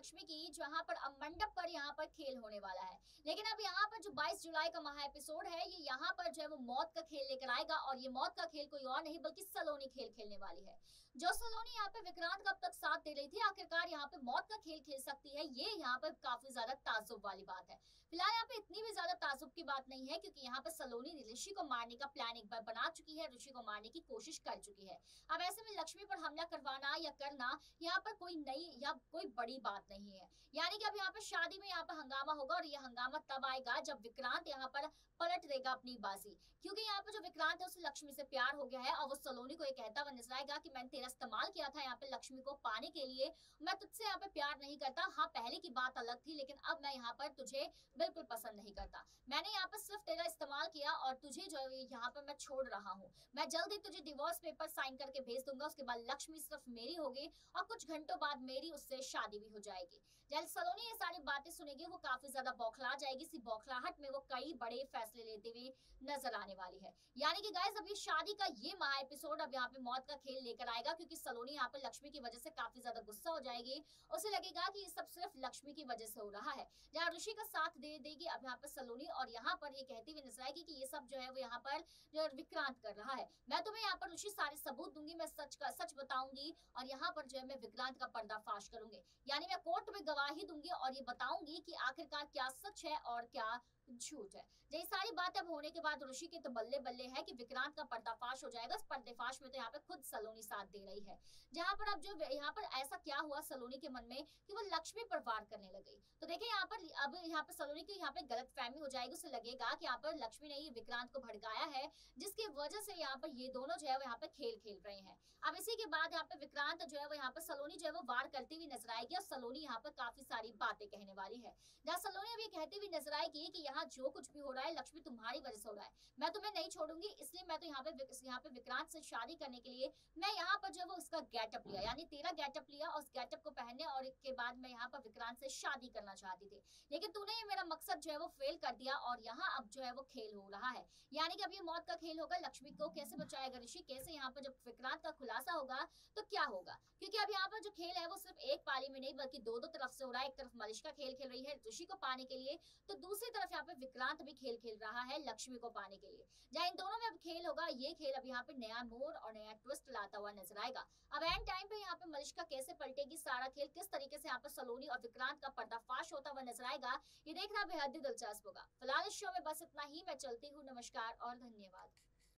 लक्ष्मी की, जहां पर अब मंडप पर यहाँ पर खेल होने वाला है। लेकिन अब यहाँ पर जो 22 जुलाई का महा एपिसोड है, ये यहाँ पर जो है वो मौत का खेल लेकर आएगा, और ये मौत का खेल कोई और नहीं बल्कि सलोनी खेल खेलने वाली है। जो सलोनी यहाँ पे विक्रांत का अब तक साथ दे रही थी, आखिरकार यहाँ पे मौत का खेल खेल सकती है, ये यहाँ पर काफी ज्यादा ताज्जुब वाली बात है। फिलहाल यहाँ पे इतनी भी ज्यादा ताज्जुब की बात नहीं है, क्योंकि यहाँ पर सलोनी ऋषि को मारने का प्लान एक बार बना चुकी है, ऋषि को मारने की कोशिश कर चुकी है। अब ऐसे में लक्ष्मी पर हमला करवाना या करना यहाँ पर कोई नई या कोई बड़ी बात नहीं है। यानी कि अब यहाँ पर शादी में यहाँ पर हंगामा होगा, और यह हंगामा तब आएगा जब विक्रांत यहाँ पर पलट देगा अपनी बाजी, क्योंकि यहाँ पर जो विक्रांत है उसे लक्ष्मी से प्यार हो गया है, और वो सलोनी को ये कहता हुआ नजर आएगा कि मैंने तेरा इस्तेमाल किया था यहाँ पे लक्ष्मी को पाने के लिए, मैं तुझसे यहाँ पे प्यार नहीं करता। हाँ, पहले की बात अलग थी, लेकिन अब मैं यहाँ पर तुझे बिल्कुल पसंद नहीं करता। मैंने यहाँ पर सिर्फ तेरा इस्तेमाल किया, और तुझे जो यहाँ पर मैं छोड़ रहा हूँ। मैं जल्द ही तुझे डिवोर्स पेपर साइन करके भेज दूंगा, उसके बाद लक्ष्मी सिर्फ मेरी होगी, और कुछ घंटों बाद मेरी उससे शादी भी हो जाएगी। जब सलोनी ये सारी बातें सुनेगी, वो काफी ज्यादा बौखला जाएगी। इसी बौखलाहट में वो कई बड़े फैसले लेते हुए नजर आने वाली है। यानी कि गाइस, अब ये शादी का ये महा एपिसोड अब यहाँ पे मौत का खेल लेकर आएगा, क्योंकि सलोनी यहाँ पर लक्ष्मी की वजह से काफी ज्यादा गुस्सा हो जाएगी। उसे लगेगा कि ये सब सिर्फ लक्ष्मी की वजह से हो रहा है। जहाँ ऋषि का साथ दे देगी अब यहाँ पर सलोनी, और यहाँ पर ये कहती हुई नजर आएगी कि ये सब जो है वो यहाँ पर जो विक्रांत कर रहा है। मैं तुम्हें यहाँ पर ऋषि सारे सबूत दूंगी, मैं सच का सच बताऊंगी, और यहाँ पर जो है मैं विक्रांत का पर्दाफाश करूंगी। यानी मैं कोर्ट में गवाही दूंगी और ये बताऊंगी कि आखिरकार क्या सच है और क्या झूठ है। ये सारी बात अब होने के बाद ऋषि के तो बल्ले बल्ले है कि विक्रांत का पर्दाफाश हो जाएगा। इस पर्दाफाश में तो यहाँ पे खुद सलोनी साथ दे रही है। जहां पर अब जो यहाँ पर ऐसा क्या हुआ सलोनी के मन में कि वो लक्ष्मी पर वार करने लग गई, तो देखिए यहाँ पर अब यहाँ पर सलोनी की यहाँ पे गलत फहमी हो जाएगी। उसे लगेगा कि यहाँ पर लक्ष्मी ने विक्रांत को भड़काया है, जिसकी वजह से यहाँ पर ये दोनों जो है वो यहाँ पे खेल खेल रहे हैं। अब इसी के बाद यहाँ पे विक्रांत जो है वो यहाँ पर सलोनी जो है वो वार करती हुई नजर आएगी, और सलोनी यहाँ पर काफी सारी बातें कहने वाली है। जहाँ सलोनी अब ये कहती हुई नजर आएगी कि यहाँ जो कुछ भी हो रहा है लक्ष्मी तुम्हारी वजह से हो रहा है, मैं तुम्हें नहीं छोड़ूंगी, इसलिए मैं तो यहाँ पे विक्रांत से शादी करने के लिए मैं यहाँ पर जो वो उसका गेटअप लिया, यानी तेरा गेटअप लिया, और उस गेटअप को पहनने और इसके बाद मैं यहाँ पर विक्रांत से शादी करना चाहती थी, लेकिन तूने ये मेरा मकसद जो है वो फेल कर दिया, और यहाँ अब जो है वो खेल हो रहा है। यानी कि अब ये मौत का खेल होगा। लक्ष्मी को कैसे बचाएगा ऋषि, कैसे यहाँ पर जब विक्रांत का खुलासा होगा तो क्या होगा, क्योंकि अब यहाँ पर जो खेल है वो सिर्फ एक पाली में नहीं बल्कि दो दो तरफ से हो रहा है। एक तरफ मलिष्का खेल खेल रही है ऋषि को पाने के लिए, तो दूसरी तरफ यहाँ पे विक्रांत भी खेल खेल रहा है लक्ष्मी को पाने के लिए। जहाँ इन दोनों में अब खेल होगा, ये खेल अब यहाँ पे नया मोड़ और नया ट्विस्ट लाता हुआ नजर आएगा। अब एंड टाइम पे यहाँ पे मलिष्का कैसे पलटेगी, सारा खेल किस तरीके से यहाँ पर सलोनी और विक्रांत का पर्दाफाश होता हुआ नजर आएगा, ये देखना बेहद ही दिलचस्प होगा। फिलहाल इस शो में बस इतना ही। मैं चलती हूँ, नमस्कार और धन्यवाद।